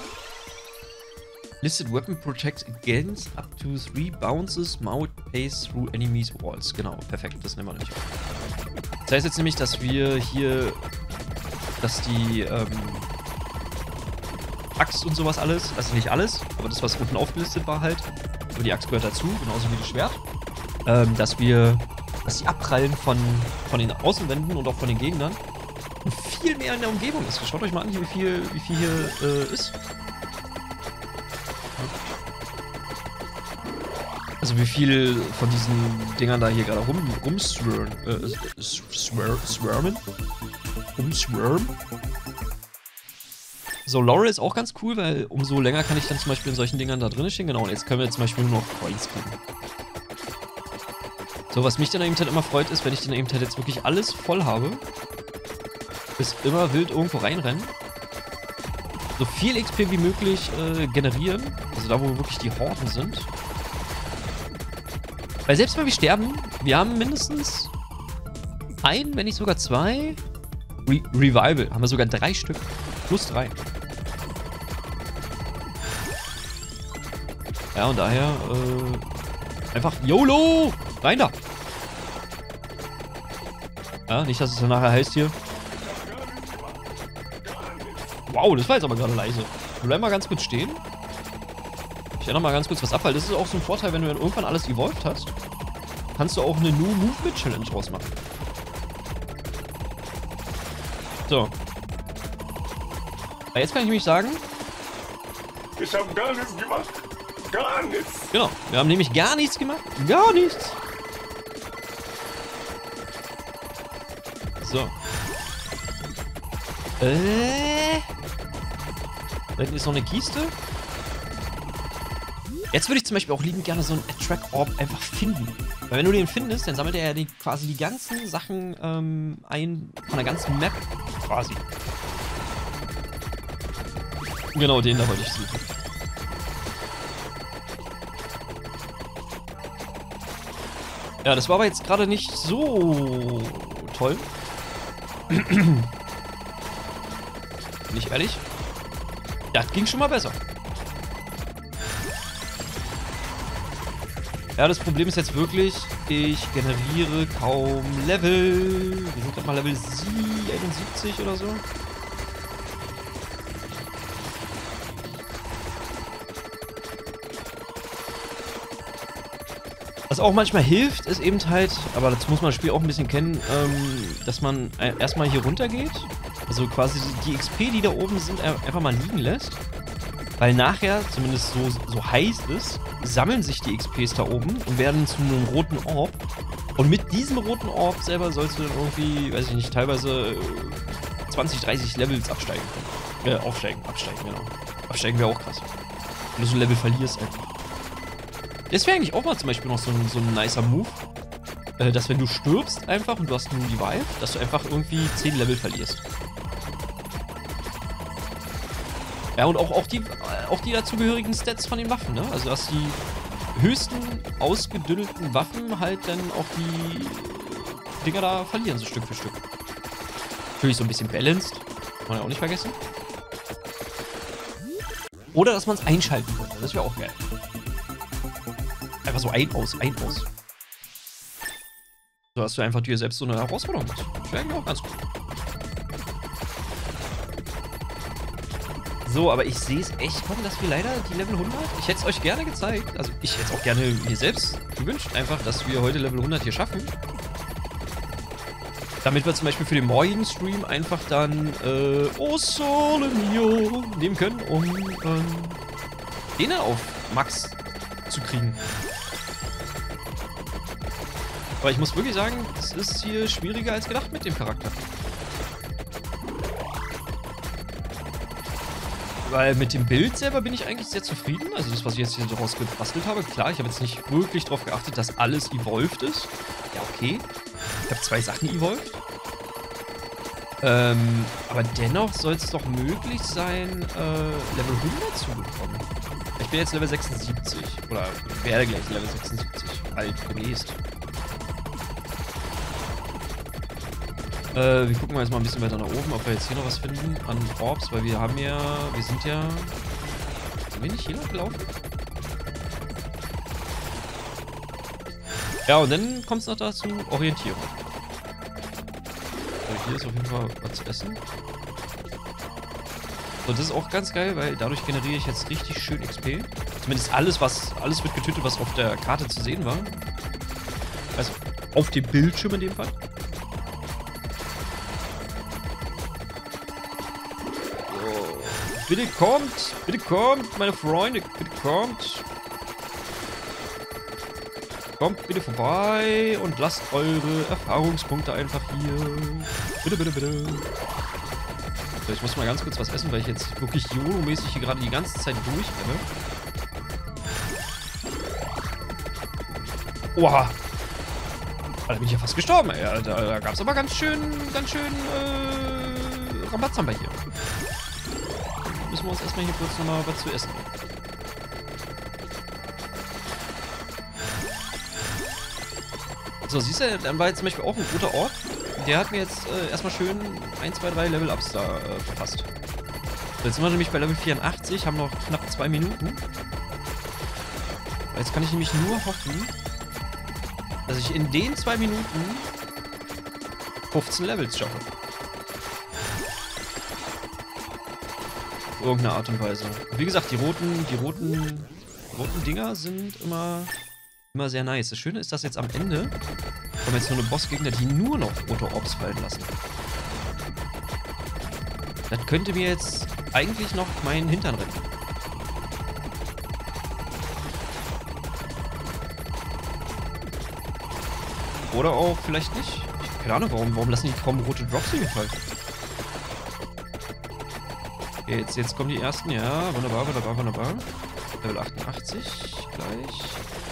Listed Weapon protects against up to 3 bounces, mount pace through enemies walls. Genau, perfekt, das nehmen wir nämlich auch. Das heißt jetzt nämlich, dass wir hier, dass die Axt und sowas alles, also nicht alles, aber das, was unten aufgelistet war halt, aber die Axt gehört dazu, genauso wie das Schwert, dass die Abprallen von den Außenwänden und auch von den Gegnern viel mehr in der Umgebung ist. Schaut euch mal an, wie viel hier ist. Also wie viel von diesen Dingern da hier gerade rumschwirren. So, Laurel ist auch ganz cool, weil umso länger kann ich dann zum Beispiel in solchen Dingern da drin stehen. Genau, und jetzt können wir zum Beispiel nur noch Coins kriegen. So, was mich dann eben halt immer freut, ist, wenn ich dann eben halt jetzt wirklich alles voll habe, ist immer wild irgendwo reinrennen. So viel XP wie möglich generieren. Also da, wo wirklich die Horden sind. Weil selbst wenn wir sterben, wir haben mindestens ein, wenn nicht sogar zwei Revival. Haben wir sogar 3 Stück. Plus 3. Ja, und daher, einfach YOLO! Rein da! Ja, nicht, dass es dann nachher heißt hier. Wow, das war jetzt aber gerade leise. Bleib mal ganz kurz stehen. Ich ändere mal ganz kurz was ab, weil das ist auch so ein Vorteil, wenn du dann irgendwann alles evolved hast. Kannst du auch eine New Movement Challenge draus machen. So. Aber jetzt kann ich nämlich sagen... Ich habe gar nichts gemacht. Gar nichts. Genau, wir haben nämlich gar nichts gemacht. Gar nichts. So. Da hinten ist noch eine Kiste. Jetzt würde ich zum Beispiel auch liebend gerne so einen Attract Orb einfach finden. Weil wenn du den findest, dann sammelt er ja quasi die ganzen Sachen ein von der ganzen Map quasi. Genau, den da wollte ich suchen. Ja, das war aber jetzt gerade nicht so toll. Bin ich ehrlich? Das ging schon mal besser. Ja, das Problem ist jetzt wirklich, ich generiere kaum Level. Wir sind gerade mal Level 71 oder so. Was auch manchmal hilft, ist eben halt, aber das muss man das Spiel auch ein bisschen kennen, dass man erstmal hier runter geht. Also quasi die XP, die da oben sind, einfach mal liegen lässt. Weil nachher, zumindest so heißt es, sammeln sich die XPs da oben und werden zu einem roten Orb. Und mit diesem roten Orb selber sollst du dann irgendwie, weiß ich nicht, teilweise 20, 30 Levels absteigen können. Absteigen, genau. Absteigen wäre auch krass. Wenn du so ein Level verlierst einfach. Das wäre eigentlich auch mal zum Beispiel noch so ein nicer Move. Dass wenn du stirbst einfach und du hast einen Revive, dass du einfach irgendwie 10 Level verlierst. Ja, und auch die dazugehörigen Stats von den Waffen, ne? Also, dass die höchsten ausgedündelten Waffen halt dann auch die Dinger da verlieren, so Stück für Stück. Natürlich so ein bisschen balanced, kann man ja auch nicht vergessen. Oder dass man es einschalten könnte, das wäre auch geil. Einfach so ein, aus. So hast du einfach dir selbst so eine Herausforderung mit. Das wäre eigentlich auch ganz gut. So, aber ich sehe es echt kommen, dass wir leider die Level 100... Ich hätte es euch gerne gezeigt. Also, ich hätte es auch gerne mir selbst gewünscht, einfach, dass wir heute Level 100 hier schaffen. Damit wir zum Beispiel für den morgigen Stream einfach dann, O Sole Mio nehmen können, um, den auf Max zu kriegen. Aber ich muss wirklich sagen, es ist hier schwieriger als gedacht mit dem Charakter. Weil mit dem Bild selber bin ich eigentlich sehr zufrieden. Also das, was ich jetzt hier so rausgebastelt habe. Klar, ich habe jetzt nicht wirklich darauf geachtet, dass alles evolved ist. Ja, okay. Ich habe 2 Sachen evolved. Aber dennoch soll es doch möglich sein, Level 100 zu bekommen. Ich bin jetzt Level 76. Oder werde gleich Level 76 alt demnächst. Wir gucken mal jetzt mal ein bisschen weiter nach oben, ob wir jetzt hier noch was finden an Orbs, weil wir sind ja... Sind wir nicht hier lang gelaufen? Ja, und dann kommt es noch dazu, Orientierung. So, hier ist auf jeden Fall was zu essen. Und das ist auch ganz geil, weil dadurch generiere ich jetzt richtig schön XP. Zumindest alles wird getötet, was auf der Karte zu sehen war. Also auf dem Bildschirm in dem Fall. Bitte kommt, meine Freunde, bitte kommt. Kommt bitte vorbei und lasst eure Erfahrungspunkte einfach hier. Bitte, bitte, bitte. So, ich muss mal ganz kurz was essen, weil ich jetzt wirklich YOLO-mäßig hier gerade die ganze Zeit durchrenne. Oha. Da bin ich ja fast gestorben, ey. Da gab es aber ganz schön Rambazamba hier. Müssen wir uns erstmal hier kurz nochmal was zu essen. So, siehst du, dann war jetzt zum Beispiel auch ein guter Ort. Der hat mir jetzt erstmal schön 1, 2, 3 Level-Ups da verpasst. So, jetzt sind wir nämlich bei Level 84, haben noch knapp 2 Minuten. Jetzt kann ich nämlich nur hoffen, dass ich in den 2 Minuten 15 Levels schaffe. Auf irgendeine Art und Weise. Und wie gesagt, die roten Dinger sind immer sehr nice. Das Schöne ist, dass jetzt am Ende kommen jetzt nur eine Bossgegner, die nur noch rote Orbs fallen lassen. Das könnte mir jetzt eigentlich noch meinen Hintern retten. Oder auch vielleicht nicht. Keine Ahnung, warum lassen die kaum rote Drops hier fallen? Okay, jetzt kommen die ersten. Ja, wunderbar. Level 88 gleich.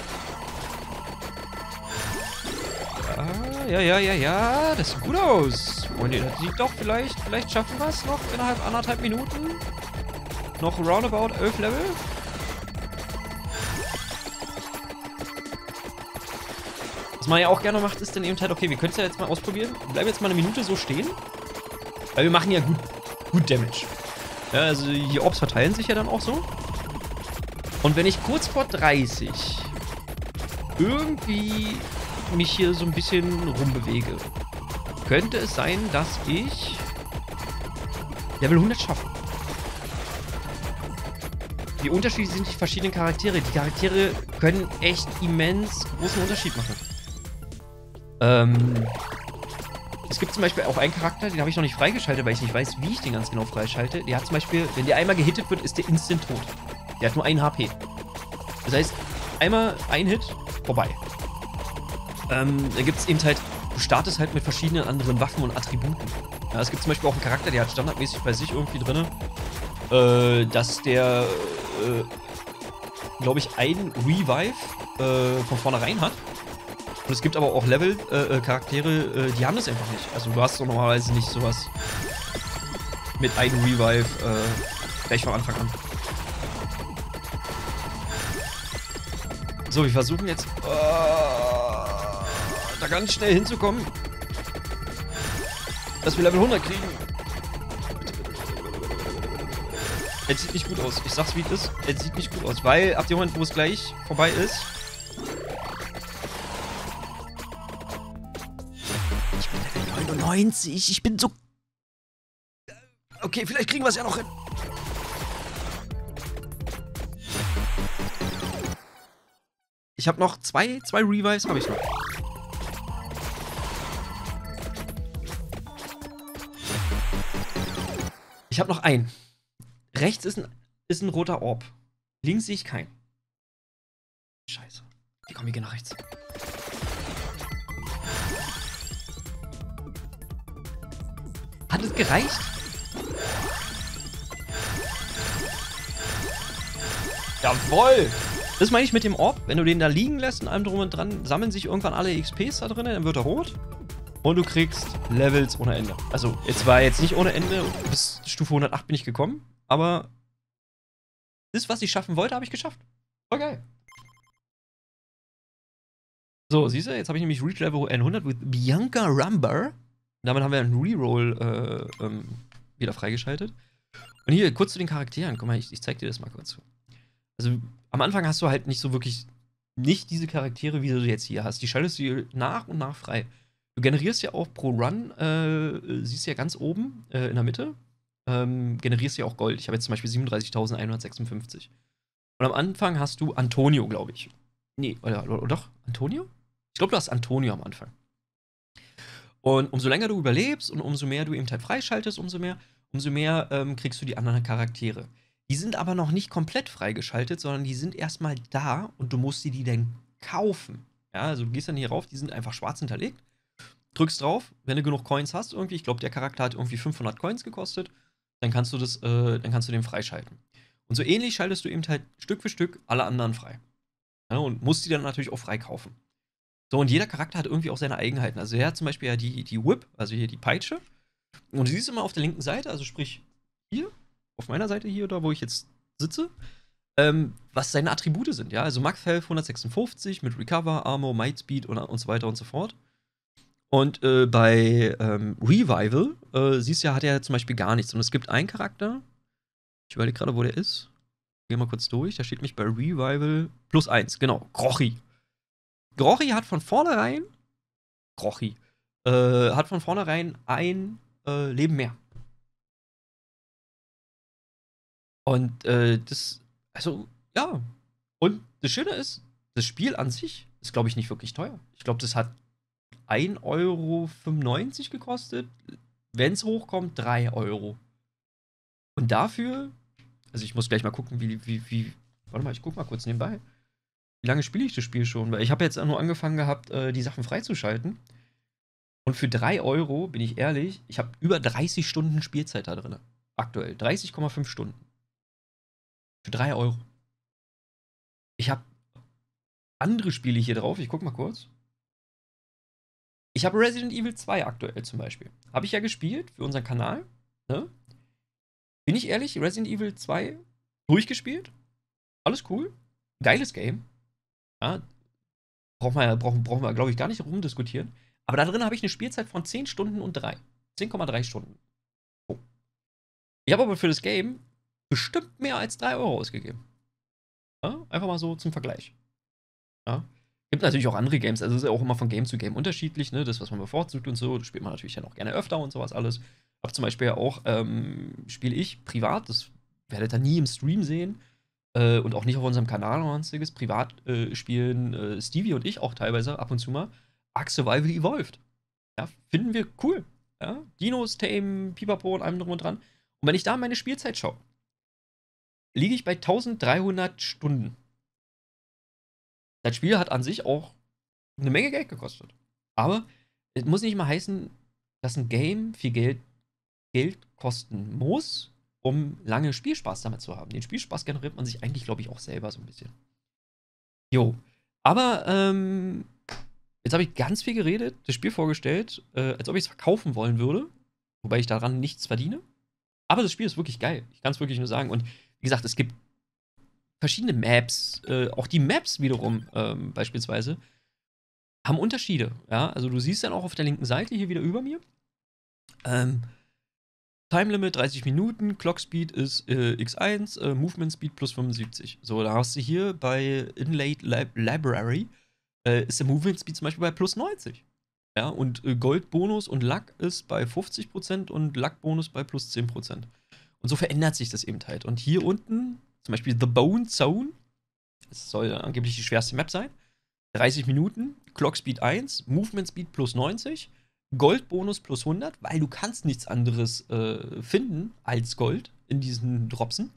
Ja. Das sieht gut aus. Freunde, das sieht doch vielleicht schaffen wir es noch innerhalb 1,5 Minuten. Noch roundabout 11 Level. Was man ja auch gerne macht, ist dann eben halt, okay, wir können es ja jetzt mal ausprobieren. Wir bleiben jetzt mal eine Minute so stehen. Weil wir machen ja gut Damage. Ja, also die Orbs verteilen sich ja dann auch so. Und wenn ich kurz vor 30 irgendwie mich hier so ein bisschen rumbewege, könnte es sein, dass ich Level 100 schaffe. Wie unterschiedlich sind die verschiedenen Charaktere? Die Charaktere können echt immens großen Unterschied machen. Es gibt zum Beispiel auch einen Charakter, den habe ich noch nicht freigeschaltet, weil ich nicht weiß, wie ich den ganz genau freischalte. Der hat zum Beispiel, wenn der einmal gehittet wird, ist der instant tot. Der hat nur 1 HP. Das heißt, einmal ein Hit, vorbei. Da gibt es eben halt, du startest halt mit verschiedenen anderen Waffen und Attributen. Ja, es gibt zum Beispiel auch einen Charakter, der hat standardmäßig bei sich irgendwie drin, dass der, glaube ich, ein Revive von vornherein hat. Und es gibt aber auch Charaktere, die haben das einfach nicht. Also du hast doch normalerweise nicht sowas mit einem Revive gleich von Anfang an. So, wir versuchen jetzt da ganz schnell hinzukommen, dass wir Level 100 kriegen. Es sieht nicht gut aus. Ich sag's wie es ist. Es sieht nicht gut aus, weil ab dem Moment, wo es gleich vorbei ist, ich bin Level 99. Ich bin so... Okay, vielleicht kriegen wir es ja noch hin. Ich habe noch zwei Revives, habe ich noch. Ich habe noch einen. Rechts ist ein roter Orb. Links sehe ich keinen. Scheiße. Wie kommen wir hier nach rechts? Hat es gereicht? Jawohl! Das meine ich mit dem Orb. Wenn du den da liegen lässt und allem drum und dran, sammeln sich irgendwann alle XPs da drin, dann wird er rot. Und du kriegst Levels ohne Ende. Also, jetzt war jetzt nicht ohne Ende. Bis Stufe 108 bin ich gekommen. Aber das, was ich schaffen wollte, habe ich geschafft. Voll geil. So, siehst du, jetzt habe ich nämlich Reach Level 100 with Bianca Rumber. Damit haben wir einen Reroll wieder freigeschaltet. Und hier, kurz zu den Charakteren. Guck mal, ich zeig dir das mal kurz. Also, am Anfang hast du halt nicht so wirklich nicht diese Charaktere, wie du jetzt hier hast. Die schaltest du nach und nach frei. Du generierst ja auch pro Run, siehst du ja ganz oben in der Mitte, generierst ja auch Gold. Ich habe jetzt zum Beispiel 37.156. Und am Anfang hast du Antonio, glaube ich. Nee, oder doch? Antonio? Ich glaube, du hast Antonio am Anfang. Und umso länger du überlebst und umso mehr du eben halt freischaltest, umso mehr kriegst du die anderen Charaktere. Die sind aber noch nicht komplett freigeschaltet, sondern die sind erstmal da und du musst die dann kaufen. Ja, also du gehst dann hier rauf, die sind einfach schwarz hinterlegt. Drückst drauf, wenn du genug Coins hast irgendwie, ich glaube, der Charakter hat irgendwie 500 Coins gekostet, dann kannst du den freischalten. Und so ähnlich schaltest du eben halt Stück für Stück alle anderen frei. Ja, und musst die dann natürlich auch frei kaufen. So, und jeder Charakter hat irgendwie auch seine Eigenheiten. Also er hat zum Beispiel ja die Whip, also hier die Peitsche. Und du siehst immer auf der linken Seite, also sprich hier, auf meiner Seite hier, da wo ich jetzt sitze, was seine Attribute sind, ja. Also Max Health 156 mit Recover, Armor, Might Speed und so weiter und so fort. Und bei Revival, siehst du ja, hat er zum Beispiel gar nichts. Und es gibt einen Charakter, ich überlege gerade, wo der ist. Geh mal kurz durch, da steht nämlich bei Revival +1, genau, Grochi. Grochi hat von vornherein ein Leben mehr. Und also, ja. Und das Schöne ist, das Spiel an sich ist, glaube ich, nicht wirklich teuer. Ich glaube, das hat 1,95 € gekostet. Wenn es hochkommt, 3 €. Und dafür, also ich muss gleich mal gucken, warte mal, ich guck mal kurz nebenbei. Wie lange spiele ich das Spiel schon? Weil ich habe jetzt nur angefangen gehabt, die Sachen freizuschalten. Und für 3 €, bin ich ehrlich, ich habe über 30 Stunden Spielzeit da drin. Aktuell. 30,5 Stunden. Für 3 €. Ich habe andere Spiele hier drauf. Ich guck mal kurz. Ich habe Resident Evil 2 aktuell zum Beispiel. Habe ich ja gespielt für unseren Kanal. Ne? Bin ich ehrlich, Resident Evil 2 durchgespielt. Alles cool. Geiles Game. Ja, brauchen wir, glaube ich, gar nicht rumdiskutieren. Aber da drin habe ich eine Spielzeit von 10 Stunden und 10,3 Stunden. Oh. Ich habe aber für das Game bestimmt mehr als 3 € ausgegeben. Ja, einfach mal so zum Vergleich. Ja. Gibt natürlich auch andere Games, also es ist ja auch immer von Game zu Game unterschiedlich, ne? Das, was man bevorzugt und so, das spielt man natürlich dann auch gerne öfter und sowas alles. Hab zum Beispiel auch, spiele ich privat, das werdet ihr nie im Stream sehen und auch nicht auf unserem Kanal oder sonstiges. Privat spielen Stevie und ich auch teilweise ab und zu mal Ark Survival Evolved. Ja, finden wir cool. Ja? Dinos, Tame, Pipapo und allem drum und dran. Und wenn ich da meine Spielzeit schaue, liege ich bei 1300 Stunden. Das Spiel hat an sich auch eine Menge Geld gekostet. Aber es muss nicht mal heißen, dass ein Game viel Geld kosten muss, um lange Spielspaß damit zu haben. Den Spielspaß generiert man sich eigentlich, glaube ich, auch selber so ein bisschen. Jo. Aber, jetzt habe ich ganz viel geredet, das Spiel vorgestellt, als ob ich es verkaufen wollen würde. Wobei ich daran nichts verdiene. Aber das Spiel ist wirklich geil. Ich kann es wirklich nur sagen. Und wie gesagt, es gibt verschiedene Maps. Auch die Maps wiederum, beispielsweise, haben Unterschiede. Ja? Also du siehst dann auch auf der linken Seite hier wieder über mir. Time Limit 30 Minuten, Clock Speed ist x1, Movement Speed plus 75. So, da hast du hier bei Inlaid Library ist der Movement Speed zum Beispiel bei plus 90. Ja, und Goldbonus und Luck ist bei 50% und Luck-Bonus bei plus 10%. Und so verändert sich das eben halt. Und hier unten, zum Beispiel The Bone Zone, das soll angeblich die schwerste Map sein, 30 Minuten, Clock Speed 1, Movement Speed plus 90, Goldbonus plus 100, weil du kannst nichts anderes finden als Gold in diesen Dropsen.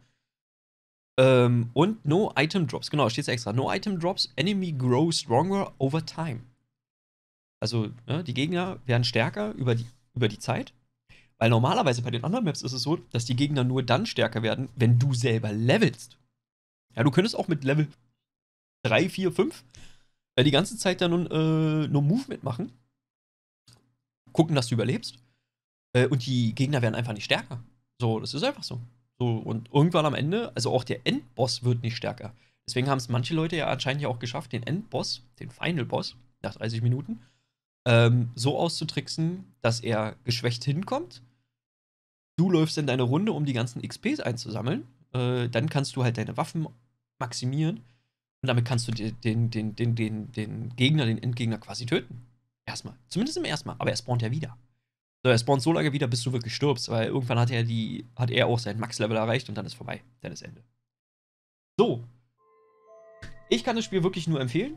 Und No Item Drops, genau, steht es extra. No Item Drops, Enemy grow stronger over time. Also, ne, die Gegner werden stärker über die Zeit. Weil normalerweise bei den anderen Maps ist es so, dass die Gegner nur dann stärker werden, wenn du selber levelst. Ja, du könntest auch mit Level 3, 4, 5 die ganze Zeit dann nur Movement machen. Gucken, dass du überlebst. Und die Gegner werden einfach nicht stärker. So, das ist einfach so. Und irgendwann am Ende, also auch der Endboss wird nicht stärker. Deswegen haben es manche Leute ja anscheinend ja auch geschafft, den Endboss, den Final Boss, nach 30 Minuten, so auszutricksen, dass er geschwächt hinkommt. Du läufst in deine Runde, um die ganzen XPs einzusammeln. Dann kannst du halt deine Waffen maximieren. Und damit kannst du den Gegner, den Endgegner quasi töten. Erstmal. Zumindest im ersten Mal. Aber er spawnt ja wieder. So, er spawnt so lange wieder, bis du wirklich stirbst, weil irgendwann hat er auch sein Max-Level erreicht und dann ist vorbei. Dann ist Ende. So. Ich kann das Spiel wirklich nur empfehlen.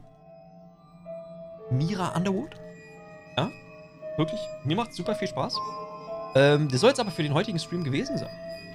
Mira Underwood. Ja, wirklich. Mir macht super viel Spaß. Das soll jetzt aber für den heutigen Stream gewesen sein.